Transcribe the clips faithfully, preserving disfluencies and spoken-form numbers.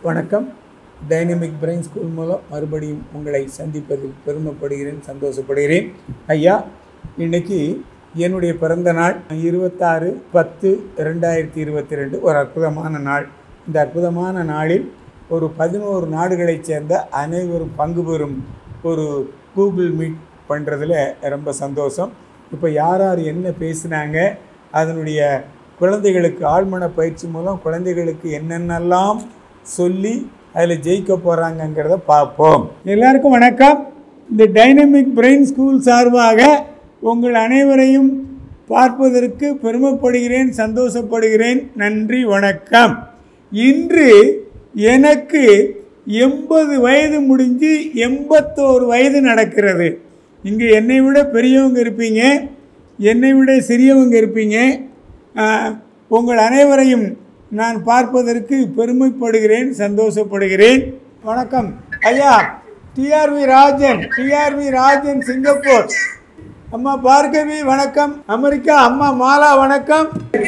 வணக்கம். Dynamic brain school மூலம் மறுபடியும் உங்களை சந்திப்பதில் பெருமைப்படுகிறேன், சந்தோஷப்படுகிறேன். ஐயா, இன்றைக்கி என்னுடைய பிறந்த நாள் இருபத்தாறு பத்து ரெண்டாயிரத்தி இருபத்தி ரெண்டு ஒரு அற்புதமான நாள். இந்த அற்புதமான நாளில் ஒரு பதினோரு நாடுகளைச் சேர்ந்த அனைவரும் பங்கு பெறும் ஒரு கூகுள் மீட் பண்ணுறதுல ரொம்ப சந்தோஷம். இப்போ யார் யார் என்ன பேசினாங்க, அதனுடைய குழந்தைகளுக்கு ஆழ்மன பயிற்சி மூலம் குழந்தைகளுக்கு என்னென்னலாம் சொல்லி அதில் ஜெயிக்க போகிறாங்கங்கிறத பார்ப்போம். எல்லாருக்கும் வணக்கம். இந்த டைனமிக் பிரெயின் ஸ்கூல் சார்பாக உங்கள் அனைவரையும் பார்ப்பதற்கு பெருமைப்படுகிறேன், சந்தோஷப்படுகிறேன். நன்றி, வணக்கம். இன்று எனக்கு எண்பது வயது முடிஞ்சு எண்பத்தோரு வயது நடக்கிறது. இங்கே என்னை விட பெரியவங்க இருப்பீங்க, என்னை விட சிறியவங்க இருப்பீங்க. உங்கள் அனைவரையும் நான் பார்ப்பதற்கு பெருமைப்படுகிறேன், சந்தோஷப்படுகிறேன். வணக்கம் ஐயா. TRV Rajan, TRV Rajan Singapore. அம்மா பார்கவி வணக்கம். அமெரிக்கா அம்மா மாலா வணக்கம்.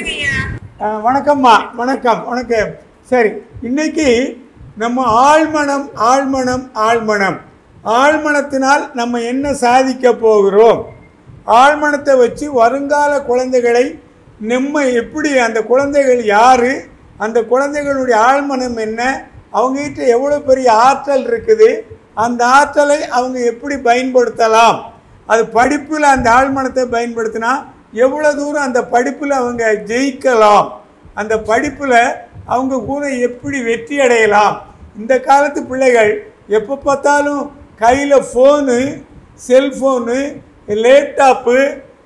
வணக்கம்மா, வணக்கம் வணக்கம். சரி, இன்னைக்கு நம்ம ஆழ்மனம் ஆழ்மனம் ஆழ்மனம் ஆழ்மனத்தினால் நம்ம என்ன சாதிக்க போகிறோம், ஆழ்மனத்தை வச்சு வருங்கால குழந்தைகளை நம்ம எப்படி, அந்த குழந்தைகள் யார், அந்த குழந்தைகளுடைய ஆழ்மனம் என்ன, அவங்ககிட்ட எவ்வளோ பெரிய ஆற்றல் இருக்குது, அந்த ஆற்றலை அவங்க எப்படி பயன்படுத்தலாம், அது படிப்பில் அந்த ஆழ்மனத்தை பயன்படுத்தினா எவ்வளோ தூரம் அந்த படிப்பில் அவங்க ஜெயிக்கலாம், அந்த படிப்பில் அவங்க கூட எப்படி வெற்றி அடையலாம். இந்த காலத்து பிள்ளைகள் எப்போ பார்த்தாலும் கையில் phone, cellphone, laptop,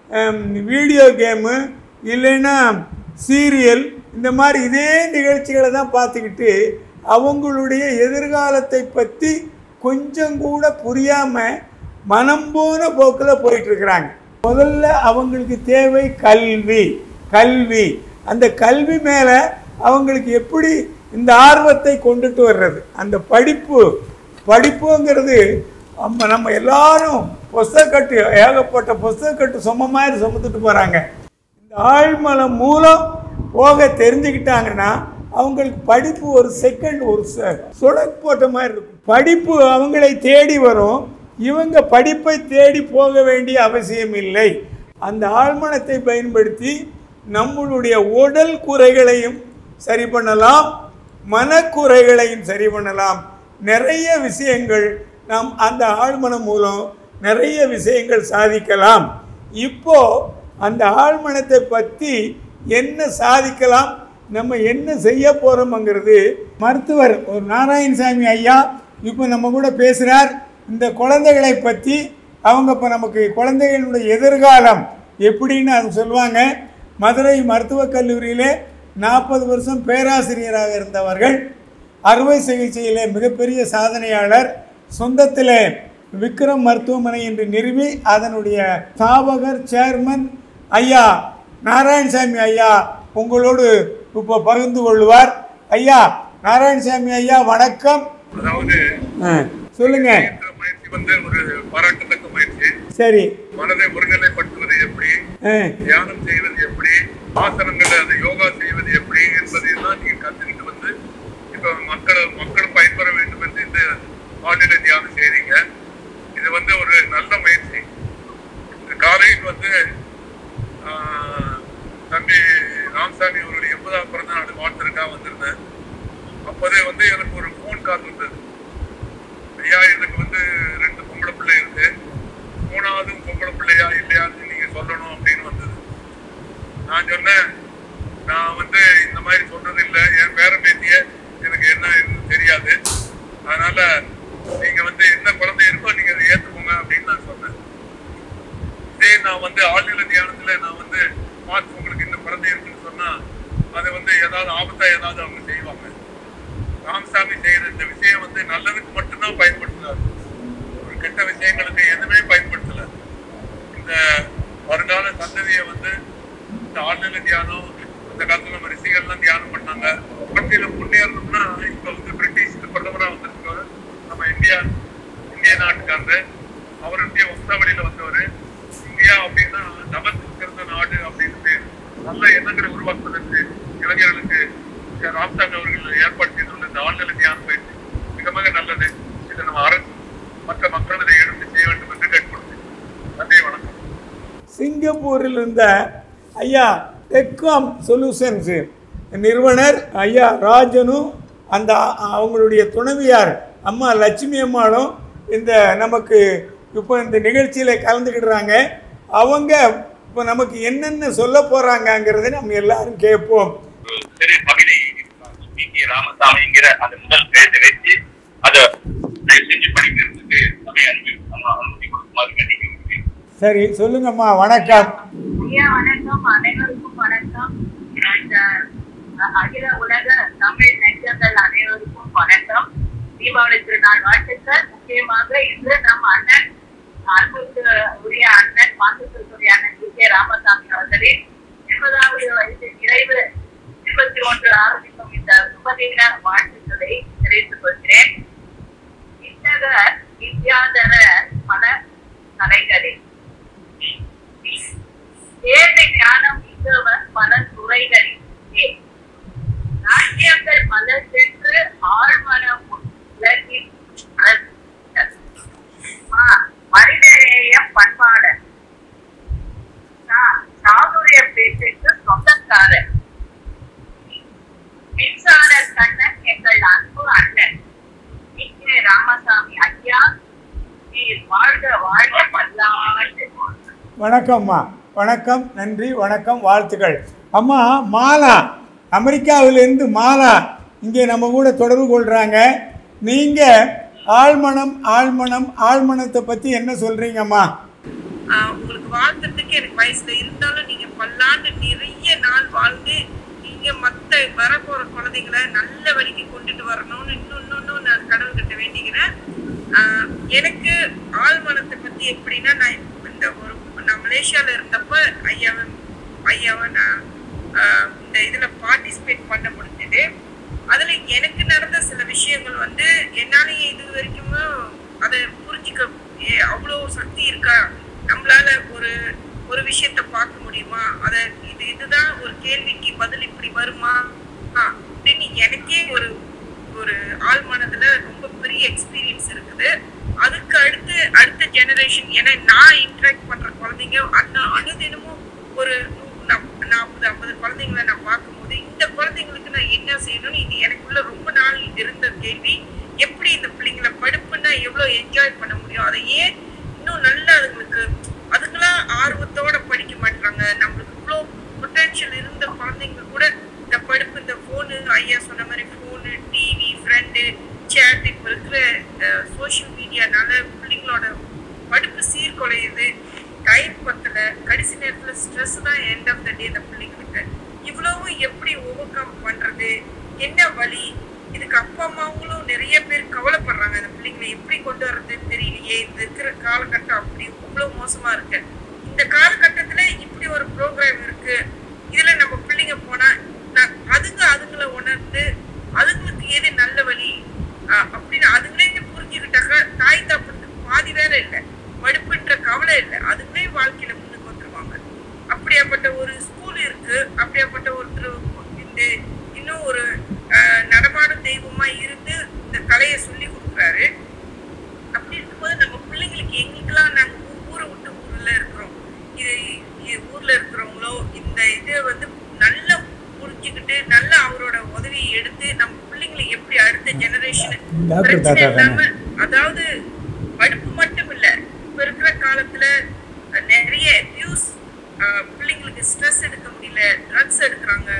video game, இல்லைன்னா சீரியல், இந்த மாதிரி இதே நிகழ்ச்சிகளை தான் பார்த்துக்கிட்டு அவங்களுடைய எதிர்காலத்தை பற்றி கொஞ்சம் கூட புரியாமல் மனம் போன போக்கில் போயிட்டுருக்குறாங்க. முதல்ல அவங்களுக்கு தேவை கல்வி. கல்வி அந்த கல்வி மேலே அவங்களுக்கு எப்படி இந்த ஆர்வத்தை கொண்டுட்டு வர்றது, அந்த படிப்பு படிப்புங்கிறது நம்ம நம்ம எல்லாரும் புஸ்தகக்கட்டு, ஏகப்பட்ட புஸ்தகக்கட்டு சும மாதிரி சுமத்துட்டு போகிறாங்க. இந்த ஆழ்மனம் மூலம் போக தெரிஞ்சுக்கிட்டாங்கன்னா அவங்களுக்கு படிப்பு ஒரு செகண்ட், ஒரு சுடக் போட்ட மாதிரி இருக்கும். படிப்பு அவங்களை தேடி வரும், இவங்க படிப்பை தேடி போக வேண்டிய அவசியம் இல்லை. அந்த ஆழ்மனத்தை பயன்படுத்தி நம்மளுடைய உடல் குறைகளையும் சரி பண்ணலாம், மனக்குறைகளையும் சரி பண்ணலாம். நிறைய விஷயங்கள் நாம் அந்த ஆழ்மனம் மூலம் நிறைய விஷயங்கள் சாதிக்கலாம். இப்போ அந்த ஆழ்மனத்தை பற்றி என்ன சாதிக்கலாம், நம்ம என்ன செய்ய போகிறோம்ங்கிறது மருத்துவர் ஒரு நாராயணசாமி ஐயா இப்போ நம்ம கூட பேசுகிறார். இந்த குழந்தைகளை பற்றி அவங்க இப்போ நமக்கு குழந்தைகளுடைய எதிர்காலம் எப்படின்னு அது சொல்லுவாங்க. மதுரை மருத்துவக் கல்லூரியிலே நாற்பது வருஷம் பேராசிரியராக இருந்தவர்கள், அறுவை சிகிச்சையிலே மிகப்பெரிய சாதனையாளர், சொந்தத்தில் விக்ரம் மருத்துவமனை என்று நிறுவி அதனுடைய ஸ்தாபகர், சேர்மன் ஐயா நாராயணசாமி ஐயா உங்களோடு இப்போ பகிர்ந்து கொள்வார். ஐயா நாராயணசாமி ஐயா வணக்கம். அதாவது சொல்லுங்க. முயற்சி வந்து ஒரு பாராட்டத்தக்க முயற்சி. சரி, மனதை ஒருநிலைப்படுத்துவது எப்படி, தியானம் செய்வது எப்படி, ஆசனங்களை அந்த யோகா செய்வது எப்படி என்பதையெல்லாம் நீங்க கத்துக்கிட்டு வந்து இப்ப மக்கள் மக்களும் பயன்பெற வேண்டும் என்று இந்த ஆழ்நிலை தியானம் செய்றீங்க. இது வந்து ஒரு நல்ல முயற்சி. காலையில் வந்து தம்பி ராமசாமி அவருடைய எண்பதாம் பிறந்த நாடு வாழ்த்திற்காக வந்திருந்தேன். அப்போதே வந்து எனக்கு ஒரு போன் கால் வந்தது. ஐயா, எனக்கு வந்து ரெண்டு பொம்பளை பிள்ளை இருக்கு, மூணாவதும் பொம்பளை பிள்ளையா இல்லையான்னு நீங்க சொல்லணும் அப்படின்னு வந்தது. நான் சொன்னேன், நான் வந்து இந்த மாதிரி சொல்றது இல்லை, என் பேர பேத்திய எனக்கு என்ன தெரியாது, அதனால நீங்க வந்து என்ன குழந்தை இருக்கோ நீங்க அதை ஏற்றுக்கோங்க அப்படின்னு நான் சொன்னேன். இதே நான் வந்து ஆழ்நிலை தியானத்துல நான் வந்து பார்த்து உங்களுக்கு இந்த குழந்தை இருக்குன்னு சொன்னா அதை வந்து ஏதாவது ஆபத்தா ஏதாவது அவங்க செய்வாங்க. ராமசாமி செய்யற இந்த விஷயம் வந்து நல்லதுக்கு மட்டும்தான் பயன்படுத்துறாரு, ஒரு கெட்ட விஷயங்களுக்கு எதுவுமே பயன்படுத்தல. இந்த வருங்கால சந்ததியை வந்து இந்த ஆழ்நிலை தியானம், அந்த காலத்துல நம்ம ரிஷிகள்லாம் தியானம் பண்ணாங்க. வாழ்க்கையில முன்னேறணும்னா இப்ப வந்து பிரிட்டிஷ் பிரதமராக வந்திருக்கவர் நம்ம இந்தியா இந்திய நாட்டுக்காரர், அவருடைய வம்சாவளியில வந்தவர். இந்தியா அப்படின்னா நமக்கு சிறந்த நாடு அப்படின்னு பேர். நல்ல எண்ணங்களை உருவாக்குவதற்கு இளைஞர்களுக்கு ராம்சாமி அவர்கள் ஏற்பாடு செய்துள்ள இந்த ஆழ்நிலை தியானம் சிங்கப்பூரில் இருந்த ஐயா டெக்காம் சொல்யூஷன்ஸு நிறுவனர் ஐயா ராஜனும் அந்த அவங்களுடைய துணைவியார் அம்மா லட்சுமி அம்மாளும் இந்த நமக்கு இப்போ இந்த நிகழ்ச்சியில் கலந்துக்கிடுறாங்க. அவங்க இப்போ நமக்கு என்னென்ன சொல்ல போகிறாங்கங்கிறத நம்ம எல்லாரும் கேட்போம். சரி, பகுதி ராமசாமிங்கிற அந்த முதல் பேஜை வச்சு அதை செஞ்சு படிக்கிறதுக்கு அனுமதி கொடுக்குமாறு வேண்டிக்கிறேன். சரி, சொல்லுங்கம்மா. வணக்கம். வணக்கம், அனைவருக்கும் வணக்கம். அகில உலக தமிழ் நெஞ்சங்கள் அனைவருக்கும் வணக்கம். தீபாவளி திருநாள் வாழ்த்துக்கள். முக்கியமாக இன்று நம் அண்ணன் அன்புக்கு உரிய அண்ணன் மாற்றுத்திறனுடைய அண்ணன் டி கே ராமசாமி அவர்களின் எண்பதாவது வயது நிறைவு இருபத்தி ஒன்று ஆரம்பிக்கும் இந்த சுபதின வாழ்த்துக்களை தெரிவித்துக் கொள்கிறேன். இத்தக வித்யாதர பல கலைகளில் தேவை ஞானம் மிக்கவர் பல துறைகளில் நாட்டியங்கள் பல சென்று ஆழ்மன உலகில் மனிதநேயம் பண்பாளர் சாதுரிய பேச்சுக்கு சொந்தக்காரர் மின்சார கண்ணன் எங்கள் அன்பு அண்ணன் டி கே ராமசாமி ஐயா, நீர் வாழ்க வாழ்க பல்லாண்டு. வணக்கம்மா. வணக்கம், நன்றி, வணக்கம், வாழ்த்துக்கள். அம்மா மாலா, அமெரிக்காவிலேருந்து மாலா இங்கே நம்ம கூட தொடர்பு கொள்கிறாங்க. நீங்கள் ஆழ்மனம் ஆழ்மனம் ஆழ்மனத்தை பற்றி என்ன சொல்கிறீங்கம்மா? உங்களுக்கு வாழ்த்துறதுக்கு எனக்கு வயசுல இருந்தாலும் நீங்கள் பல்லாண்டு நிறைய நாள் வாழ்ந்து நீங்கள் மற்ற வரப்போகிற குழந்தைங்களை நல்ல வழிக்கு கொண்டுட்டு வரணும்னு இன்னும் இன்னொன்று நான் கடவுள்கிட்ட வேண்டிக்கிறேன். எனக்கு ஆழ்மனத்தை பற்றி எப்படின்னா, நான் இந்த ஒரு நான் மலேசியாவில் இருந்தப்போ ஐயாவை ஐயாவை நான் இந்த இதில் பார்ட்டிசிபேட் பண்ண முடிஞ்சது. அதில் எனக்கு நடந்த சில விஷயங்கள் வந்து என்னாலேயே இது வரைக்கும் அதை புரிஞ்சிக்க அவ்வளோ சக்தி இருக்கா, நம்மளால ஒரு ஒரு விஷயத்த பார்க்க முடியுமா, அதை இது இதுதான் ஒரு கேள்விக்கு பதில் இப்படி வருமா அப்படின்னு எனக்கே ஒரு ஒரு ஆழ்மனதுல ரொம்ப பெரிய எக்ஸ்பீரியன்ஸ் இருக்குது. அதுக்கு அடுத்து அடுத்த ஜெனரேஷன், ஏன்னா நான் இன்ட்ராக்ட் பண்ற குழந்தைங்க அந்த அனுதினமும் ஒரு நாற்பது ஐம்பது குழந்தைங்களை நான் பார்க்கும்போது இந்த குழந்தைங்களுக்கு நான் என்ன செய்யணும்னு இது எனக்குள்ள ரொம்ப நாள் இருந்த கேள்வி. எப்படி இந்த பிள்ளைங்களை படிப்புன்னா எவ்வளோ என்ஜாய் பண்ண முடியும், அதை ஏன் இன்னும் நல்லா அதுங்களுக்கு அதுக்கெல்லாம் ஆர்வத்தோட படிக்க மாட்டாங்க. நம்மளுக்கு இவ்வளோ பொட்டன்ஷியல் இருந்த குழந்தைங்க கூட இந்த படிப்பு, இந்த ஃபோனு, ஐயா சொன்ன மாதிரி ஃபோனு, டிவி, ஃப்ரெண்டு, சேட், இப்போ இருக்கிற சோஷியல் மீடியானால பிள்ளைங்களோட படிப்பு சீர்குலையுது. டைம் பத்தல, கடைசி நேரத்துல ஸ்ட்ரெஸ் தான் எண்ட் ஆஃப் த டே இந்த பிள்ளைங்களுக்கு. இவ்வளவும் எப்படி ஓவர் கம் பண்றது, என்ன வழி, இதுக்கு அப்பா அம்மாவங்களும் நிறைய பேர் கவலைப்படுறாங்க. இந்த பிள்ளைங்களை எப்படி கொண்டு வர்றதுன்னு தெரியலையே, இந்த இருக்கிற காலகட்டம் அப்படி இவ்வளவு மோசமா இருக்கு. இந்த காலகட்டத்துல இப்படி ஒரு ப்ரோக்ராம் இருக்கு, இதுல நம்ம பிள்ளைங்க போனா அதுங்க அதுங்களை உணர்ந்து அதுங்களுக்கு எது நல்ல வழி அப்படின்னு அதுங்களே புரிஞ்சுக்கிட்டாக்க தாய் தாப்பத்துக்கு பாதி வேலை இல்லை, மடுப்புன்ற கவலை இல்லை, அதுங்களே வாழ்க்கையில முன்னுக்கு வந்துருவாங்க. அப்படியாப்பட்ட ஒரு ஸ்கூல் இருக்கு, அப்படியாப்பட்ட ஒருத்தர் இந்த இன்னும் ஒரு நடமாடும் தெய்வமா இருந்து இந்த கலையை சொல்லி கொடுக்குறாரு. அப்படி இருக்கும்போது நம்ம பிள்ளைங்களுக்கு எங்களுக்கெல்லாம் நாங்க ஊரை விட்டு ஊர்ல இருக்கிறோம், இது ஊர்ல இருக்கிறவங்களோ இந்த இதை வந்து நல்லா புரிஞ்சுக்கிட்டு நல்லா அவரோட உதவியை எடுத்து நம்ம பிள்ளைங்களை எப்படி அடுத்த ஜெனரேஷன் பிரச்சனை இல்லாம, அதாவது படிப்பு மட்டும் இல்ல, இப்ப இருக்கிற காலத்துல நிறைய அபியூஸ், பிள்ளைங்களுக்கு ஸ்ட்ரெஸ் எடுக்க முடியல, ட்ரக்ஸ் எடுக்கிறாங்க,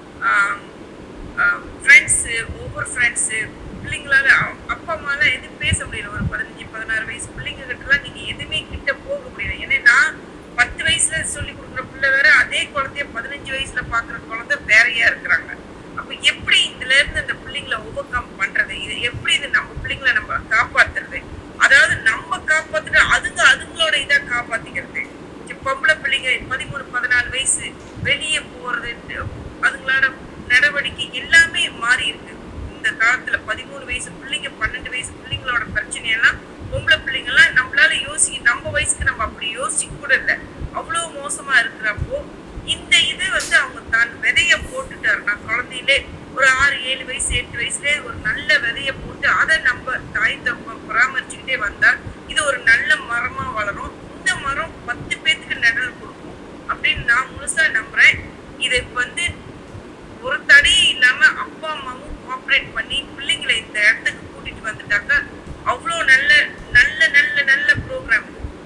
ஃப்ரெண்ட்ஸு ஓவர் ஃப்ரெண்ட்ஸு, பிள்ளைங்களால அப்பா அம்மாலாம் எதுவும் பேச முடியல. ஒரு பதினஞ்சு பதினாறு வயசு பிள்ளைங்க கிட்டலாம் நீங்க எதுவுமே கிட்ட போக முடியல. ஏன்னா நான் பத்து வயசுல சொல்லி கொடுக்குற பிள்ளை வேற, அதே குழந்தைய பதினஞ்சு வயசுல பாக்குற குழந்தை வேறையா இருக்கிறாங்க. அப்ப எப்படி இதுல இருந்து அந்த பிள்ளைங்களை ஓவர் கம் பண்றது, இது எப்படி இது நம்ம பிள்ளைங்களை நம்ம காப்பாத்துறது, அதாவது நம்ம காப்பாத்துட்டு அதுங்க அதுங்களோட இதை காப்பாத்திக்கிறது. பொம்பளை பிள்ளைங்க பதிமூணு பதினாலு வயசு வெளியே போறது, அதுங்களோட நடவடிக்கை எல்லாமே மாறி இருக்கு இந்த காலத்துல. பதிமூணு வயசு பிள்ளைங்க பன்னெண்டு வயசு பிள்ளைங்களோட பிரச்சனையெல்லாம் பொம்பளை பிள்ளைங்க எல்லாம் நம்மளால யோசிக்க, நம்ம வயசுக்கு நம்ம அப்படி யோசிக்க கூட இல்லை, அவ்வளவு மோசமா இருக்கிறப்போ இந்த இது வந்து அவங்க தான் விதைய போட்டுட்டாருன்னா குழந்தையிலே ஒரு ஆறு ஏழு வயசு எட்டு வயசுலேயே ஒரு நல்ல விதைய போட்டு அதை நம்ம தாய் தப்ப பராமரிச்சுக்கிட்டே வந்தா இது ஒரு நல்ல மரமா வளரும். இந்த மரம் பத்து பேத்துக்கு நிழல் கொடுக்கும். இதுக்கு வந்து ஒரு தடையும் இல்லாம அப்பா அம்மாவும் கோஆப்ரேட் பண்ணி பிள்ளைங்களை இந்த இடத்துக்கு கூட்டிட்டு வந்துட்டாக்க அவ்வளோ நல்ல நல்ல நல்ல நல்ல ப்ரோக்ராம்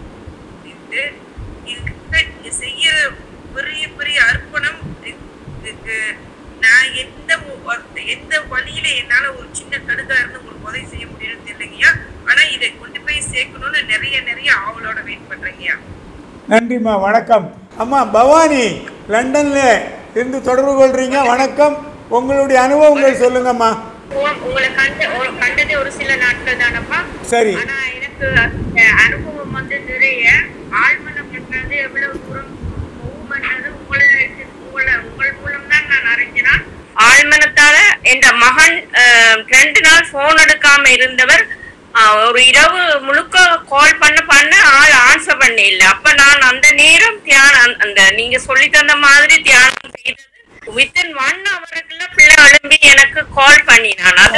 இது. இதுக்கு நீங்க செய்யற பெரிய பெரிய அர்ப்பணம். இதுக்கு நான் எந்த எந்த வழியில என்னால ஒரு சின்ன கடுகா இருந்து உங்களுக்கு உதவி செய்ய முடியும்னு தெரியலைங்கய்யா. ஆனா இதை கொண்டு போய் சேர்க்கணும்னு நிறைய நிறைய ஆவலோட வெயிட் பண்றேங்கய்யா. நன்றிம்மா, வணக்கம். அம்மா பவானி லண்டன்ல இருந்து தொடர்பு கொள்றீங்க, வணக்கம். உங்களுடைய அனுபவங்கள் சொல்லுங்கம்மா. உங்களை கண்டு கண்டது ஒரு சில நாட்கள் தானப்பா. சரி. ஆனா எனக்கு அனுபவம் வந்து நிறைய. ஆழ்மனம் பண்றது எவ்வளவு தூரம் மூவ் பண்றது உங்களை உங்களை உங்கள் மூலம் தான் நான் அறிஞ்சினான். ஆழ்மனத்தால என் மகன் ரெண்டு நாள் போன் எடுக்காம இருந்தவர் ஒரு இரவு முழுக்க கால் பண்ண பண்ண ஆள் ஆன்சர் பண்ண இல்ல. அப்ப நான் அந்த நேரம் தியானம் அந்த நீங்க சொல்லி தந்த மாதிரி தியானம் செய்தது வித்தின் ஒன் ஹவருக்குள்ள பிள்ளை எழும்பி எனக்கு கால் பண்ணினான். அது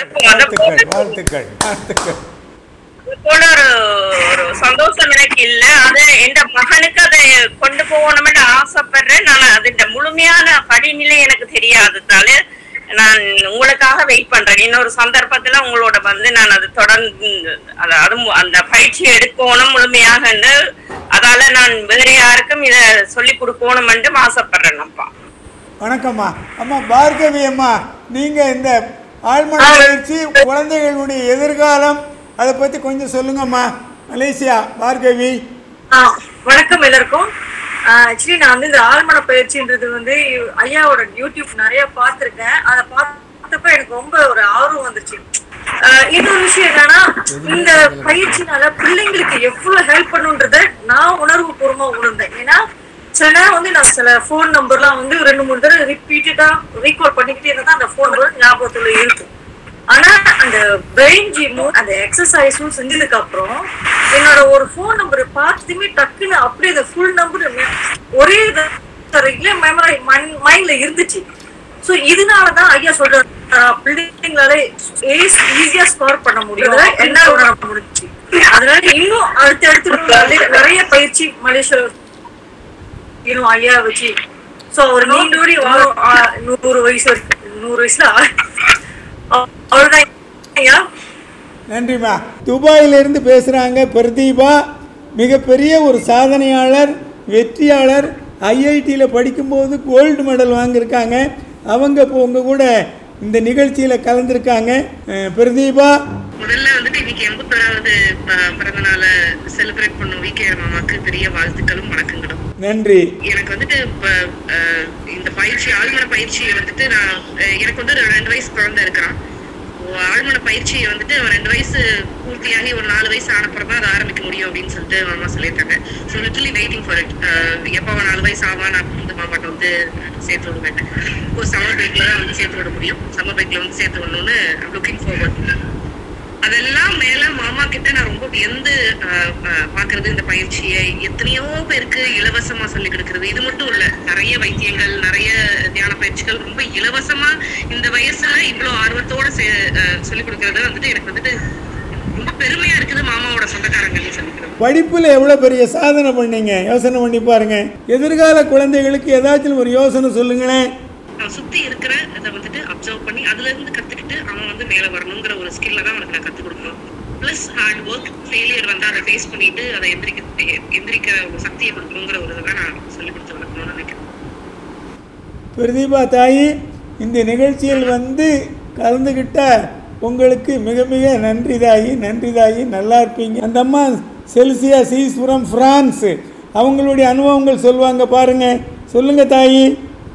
வாழ்த்துக்கள் வாழ்த்துக்கள். போல ஒரு ஒரு சந்தோஷம் எனக்கு இல்ல. அது என் மகனுக்கு அதை கொண்டு போகணும்னு ஆசைப்படுறேன். நான் அது முழுமையான படிநிலை எனக்கு தெரியாததால நான் உங்களுக்காக வெயிட் பண்றேன். இன்னொரு சந்தர்ப்பத்துல உங்களோட வந்து நான் அது தொடர்ந்து அதாவது அந்த பயிற்சி எடுக்கணும் முழுமையாக. அதால நான் வேற யாருக்கும் இத சொல்லி கொடுக்கணும் என்று ஆசைப்படுறேன். அப்பா வணக்கம்மா. அம்மா பார்கவி அம்மா, நீங்க இந்த ஆழ்மன பயிற்சி குழந்தைகளுடைய எதிர்காலம் அதை பத்தி கொஞ்சம் சொல்லுங்கம்மா. மலேசியா பார்கவி. வணக்கம் எல்லாருக்கும். ஆக்சுவலி நான் வந்து இந்த ஆழ்மன பயிற்சின்றது வந்து ஐயாவோட யூடியூப் நிறைய பார்த்துருக்கேன். அதை பார்த்தப்ப எனக்கு ரொம்ப ஒரு ஆர்வம் வந்துருச்சு. இன்னொரு விஷயம் என்னன்னா, இந்த பயிற்சினால பிள்ளைங்களுக்கு எவ்வளவு ஹெல்ப் பண்ணுன்றத நான் உணர்வு பூர்வமா உணர்ந்தேன். ஏன்னா சில நேரம் வந்து நான் சில போன் நம்பர்லாம் வந்து ரெண்டு மூணு தடவை ரிப்பீட்டடா ரீகால் பண்ணிக்கிட்டே இருந்தா அந்த போன் நம்பர் ஞாபகத்துல இருக்கும். ஆனா அந்த பிரெயின் ஜிம்மும் அந்த எக்ஸசைஸும் செஞ்சதுக்கு அப்புறம் என்னோட ஒரு போன் நம்பர் பார்த்துமே டக்குன்னு அப்படியே அந்த ஃபுல் நம்பர் ஒரே மெமரி மைண்ட்ல இருந்துச்சு. சோ இதனாலதான் ஐயா சொல்றாரு பிள்ளைங்களால ஈஸியா ஸ்கோர் பண்ண முடியும் என்ன உணர முடிஞ்சு. அதனால இன்னும் அடுத்த அடுத்து நிறைய பயிற்சி மலேசியா இன்னும் ஐயா வச்சு சோ ஒரு நீண்டோடி நூறு வயசு நூறு வயசுல நன்றிம்மா. துபாயிலிருந்து பேசுகிறாங்க பிரதீபா. மிகப்பெரிய ஒரு சாதனையாளர், வெற்றியாளர். ஐஐடியில் படிக்கும்போது கோல்டு மெடல் வாங்கியிருக்காங்க. அவங்க இப்போ உங்கள் கூட இந்த நிகழ்ச்சியில் கலந்துருக்காங்க. பிரதீபா, முதல்ல வந்துட்டு இன்னைக்கு எண்பத்தோராவது பிறந்த நாளை செலிப்ரேட் பண்ணும் விகே மாமாக்கு பெரிய வாழ்த்துக்களும் வணக்கங்களும். நன்றி. எனக்கு வந்துட்டு இப்ப இந்த பயிற்சி ஆழ்மன பயிற்சியை வந்துட்டு நான் எனக்கு வந்து ரெண்டு வயசு குழந்தை இருக்கிறான். ஆழ்மன பயிற்சியை வந்துட்டு அவன் ரெண்டு வயசு பூர்த்தியாகி ஒரு நாலு வயசு ஆனப்புறம் தான் அதை ஆரம்பிக்க முடியும் அப்படின்னு சொல்லிட்டு மாமா சொல்லியிருக்காங்க. So literally waiting for it. எப்போ அவன் நாலு வயசு ஆவா நான் வந்து மாமாட்ட வந்து சேர்த்து விடுவேன். இப்போ சம்மர் பைக்ல தான் வந்து சேர்த்து விட முடியும். சம்மர் பைக்ல வந்து சேர்த்து விடணும்னு லுக்கிங் ஃபார்வர்ட். அதெல்லாம் மேல மாமா கிட்ட நான் ரொம்ப வியந்து பாக்குறது இந்த பயிற்சியை. எத்தனையோ பேருக்கு இலவசமா சொல்லி கொடுக்கறது. இது மட்டும் இல்ல, நிறைய வைத்தியங்கள், நிறைய தியான பயிற்சிகள் ரொம்ப இலவசமா இந்த வயசுல இவ்வளவு ஆர்வத்தோட சொல்லி கொடுக்கறது வந்துட்டு எனக்கு வந்துட்டு ரொம்ப பெருமையா இருக்குது. மாமாவோட சொந்தக்காரங்களையும் சொல்லிக்கிறோம். படிப்புல எவ்வளவு பெரிய சாதனை பண்ணீங்க, யோசனை பண்ணி பாருங்க. எதிர்கால குழந்தைகளுக்கு ஏதாச்சும் ஒரு யோசனை சொல்லுங்களேன். சுத்தி இருக்கிற அதை வந்துட்டு அப்சர்வ் பண்ணி அதுல இருந்து கத்துக்கிட்டு அவன் வந்து மேல வரணுங்கிற ஒரு ஸ்கில்ல தான் அவனுக்கு நான் கத்துக் கொடுக்கணும். பிளஸ் ஹார்ட் ஒர்க், ஃபெயிலியர் வந்து அதை ஃபேஸ் பண்ணிட்டு அதை எந்திரிக்க எந்திரிக்கிற ஒரு சக்தியை கொடுக்கணுங்கிற ஒரு இதை நான் சொல்லி கொடுத்து வளர்க்கணும்னு நினைக்கிறேன். பிரதீபா தாயி, இந்த நிகழ்ச்சியில் வந்து கலந்துகிட்ட உங்களுக்கு மிக மிக நன்றி தாயி. நன்றி தாயி, நல்லா இருப்பீங்க. அந்த அம்மா செல்சியா சீஸ்புரம் பிரான்ஸ், அவங்களுடைய அனுபவங்கள் சொல்லுவாங்க பாருங்க. சொல்லுங்க தாயி.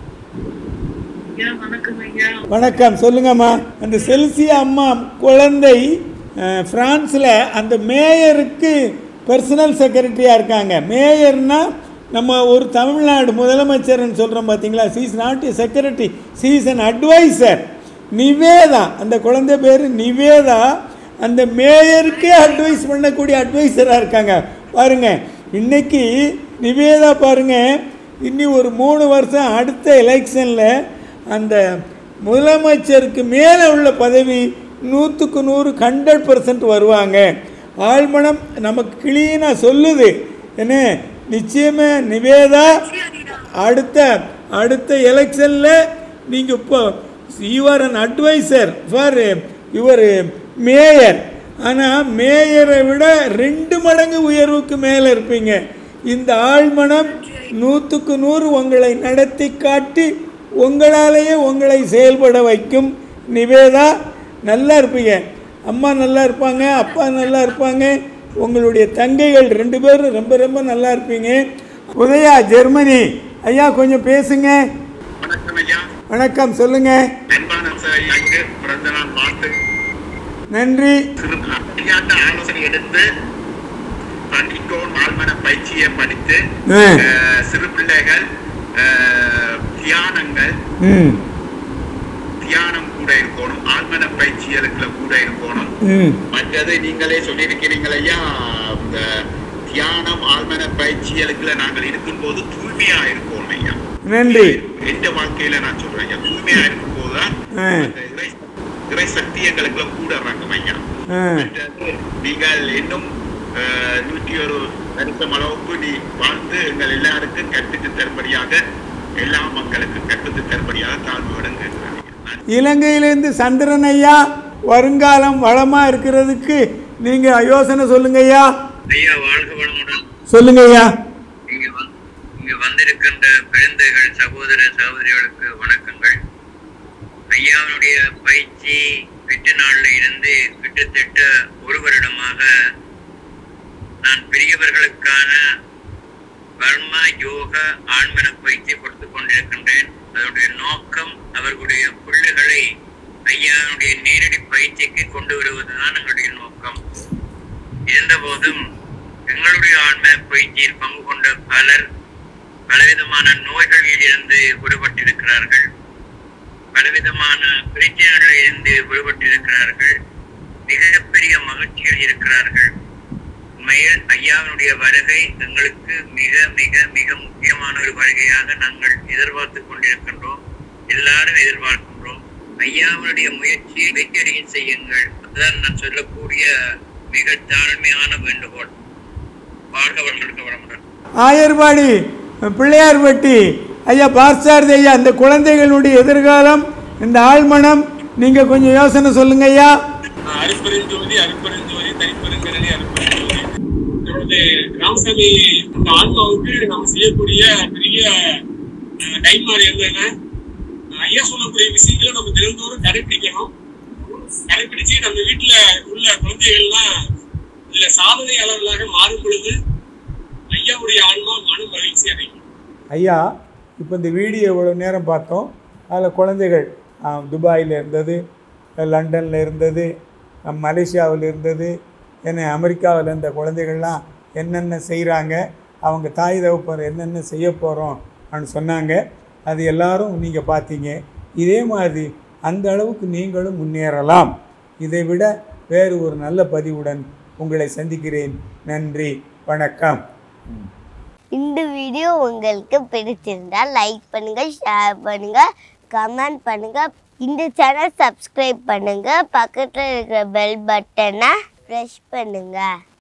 வணக்கம், சொல்லுங்கம்மா. அந்த செல்சியா அம்மா குழந்தை பிரான்ஸில் அந்த மேயருக்கு பர்சனல் செக்ரட்டரியாக இருக்காங்க. மேயர்னா நம்ம ஒரு தமிழ்நாடு முதலமைச்சர்னு சொல்கிறோம் பார்த்தீங்களா. She's not a secretary, she's an advisor. Nivetha, அந்த குழந்தை பேர் நிவேதா. அந்த மேயருக்கே அட்வைஸ் பண்ணக்கூடிய அட்வைசராக இருக்காங்க பாருங்கள். இன்றைக்கி நிவேதா பாருங்கள், இன்னி ஒரு மூணு வருஷம் அடுத்த எலெக்ஷனில் அந்த முதலமைச்சருக்கு மேலே உள்ள பதவி நூற்றுக்கு நூறு ஹண்ட்ரட் பர்சன்ட் வருவாங்க. ஆழ்மனம் நமக்கு கிளீனாக சொல்லுது. என்ன நிச்சயமாக நிவேதா அடுத்த அடுத்த எலெக்ஷனில் நீங்கள் இப்போ you are an advisor for your mayor. ஆனால் மேயரை விட ரெண்டு மடங்கு உயர்வுக்கு மேலே இருப்பீங்க. இந்த ஆழ்மனம் நூற்றுக்கு நூறு உங்களை நடத்தி காட்டி உங்களாலேயே உங்களை செயல்பட வைக்கும். நிவேதா நல்லா இருப்பீங்க, அம்மா நல்லா இருப்பாங்க, அப்பா நல்லா இருப்பாங்க, உங்களுடைய தங்கைகள் ரெண்டு பேரும் ரொம்ப ரொம்ப நல்லா இருப்பீங்க. உதயா ஜெர்மனி ஐயா கொஞ்சம் பேசுங்க. வணக்கம் ஐயா. வணக்கம், சொல்லுங்க. நன்றி. ஆலோசனை எடுத்து பயிற்சியை படித்து சிறு பிள்ளைகள் தியானங்கள் தியானம் கூட இருக்கணும், ஆழ்மன பயிற்சிகளுக்குள்ள கூட இருக்கணும். மற்றது நீங்களே சொல்லியிருக்கிறீங்களா ஐயா, இந்த தியானம் ஆழ்மன பயிற்சிகளுக்குள்ள நாங்கள் இருக்கும் போது தூய்மையா இருக்கணும் ஐயா. நன்றி. எந்த வாழ்க்கையில நான் சொல்றேன் ஐயா, தூய்மையா இருக்கும் போதுதான் இறை சக்தி எங்களுக்குள்ள கூட இறங்கும் ஐயா. நீங்கள் இன்னும் நூற்றி ஒரு வருஷம் அளவுக்கு நீ வாழ்ந்து எங்கள் எல்லாருக்கும் கற்பித்து தரும்படியாக, எல்லா மக்களுக்கும் கற்பித்து தரும்படியாக தாழ்வுடன் கேட்கிறாங்க. இலங்கையிலிருந்து சந்திரன் ஐயா, வருங்காலம் வளமா இருக்கிறதுக்கு நீங்க யோசனை சொல்லுங்க ஐயா. ஐயா வாழ்க வளமுடன். சொல்லுங்க ஐயா. இங்க இங்க வந்திருக்கின்ற பிறந்தகள் சகோதர சகோதரிகளுக்கு வணக்கங்கள். ஐயாவுடைய பயிற்சி பெற்ற நாள்ல இருந்து கிட்டத்தட்ட ஒரு வருடமாக நான் பெரியவர்களுக்கான வர்மா யோக ஆன்மன பயிற்சி கொடுத்து கொண்டிருக்கின்றேன். அதனுடைய நோக்கம் அவர்களுடைய பிள்ளைகளை ஐயாவுடைய நேரடி பயிற்சிக்கு கொண்டு வருவதுதான் எங்களுடைய நோக்கம். இருந்த போதும் எங்களுடைய ஆன்ம பயிற்சியில் பங்கு கொண்ட பலர் பலவிதமான நோய்களில் இருந்து விடுபட்டிருக்கிறார்கள், பலவிதமான பிரச்சனைகளில் இருந்து விடுபட்டிருக்கிறார்கள், மிகப்பெரிய மகிழ்ச்சியில் இருக்கிறார்கள். உண்மையில் ஐயாவினுடைய வருகை எங்களுக்கு மிக மிக மிக முக்கியமான ஒரு வருகையாக நாங்கள் எதிர்பார்த்து கொண்டிருக்கின்றோம், எல்லாரும் எதிர்பார்க்கின்றோம். ஐயாவினுடைய முயற்சியை வெற்றியடைய செய்யுங்கள், அதுதான் நான் சொல்லக்கூடிய மிக தாழ்மையான வேண்டுகோள். வாழ்க வளமுடன். ஆயர்பாடி பிள்ளையார்பட்டி ஐயா பார்சாரதி ஐயா, இந்த குழந்தைகளுடைய எதிர்காலம், இந்த ஆழ்மனம் நீங்க கொஞ்சம் யோசனை சொல்லுங்க ஐயா. அருப்பெருஞ்சோதி அருப்பெருஞ்சோதி தனிப்பெருங்கரணி அருப்பெருஞ்சோதி. நம்முடைய ராமசாமி இந்த ஆன்மாவுக்கு நம்ம செய்யக்கூடிய பெரிய டைமாரி என்னன்னா, ஐயா சொல்லக்கூடிய விஷயங்களை நம்ம தினந்தோறும் கடைபிடிக்கணும். கடைபிடிச்சு நம்ம வீட்டுல உள்ள குழந்தைகள்லாம் இதுல சாதனையாளர்களாக மாறும் பொழுது ஐயாவுடைய ஆன்மா மன மகிழ்ச்சி அடையும். ஐயா இப்போ இந்த வீடியோ இவ்வளோ நேரம் பார்த்தோம். அதில் குழந்தைகள் துபாயில் இருந்தது, லண்டனில் இருந்தது, மலேசியாவில் இருந்தது, என்ன அமெரிக்காவில் இருந்த குழந்தைகள்லாம் என்னென்ன செய்கிறாங்க, அவங்க தாய் தகப்பர் என்னென்ன செய்ய போகிறோம் அப்படின்னு சொன்னாங்க. அது எல்லாரும் நீங்கள் பார்த்தீங்க. இதே மாதிரி அந்த அளவுக்கு நீங்களும் முன்னேறலாம். இதை விட வேறு ஒரு நல்ல பதிவுடன் உங்களை சந்திக்கிறேன். நன்றி, வணக்கம். இந்த வீடியோ உங்களுக்கு பிடிச்சிருந்தா லைக் பண்ணுங்க, ஷேர் பண்ணுங்க, கமெண்ட் பண்ணுங்க. இந்த சேனல் சப்ஸ்கிரைப் பண்ணுங்க, பக்கத்தில் இருக்கிற பெல் பட்டனை ப்ரெஸ் பண்ணுங்க.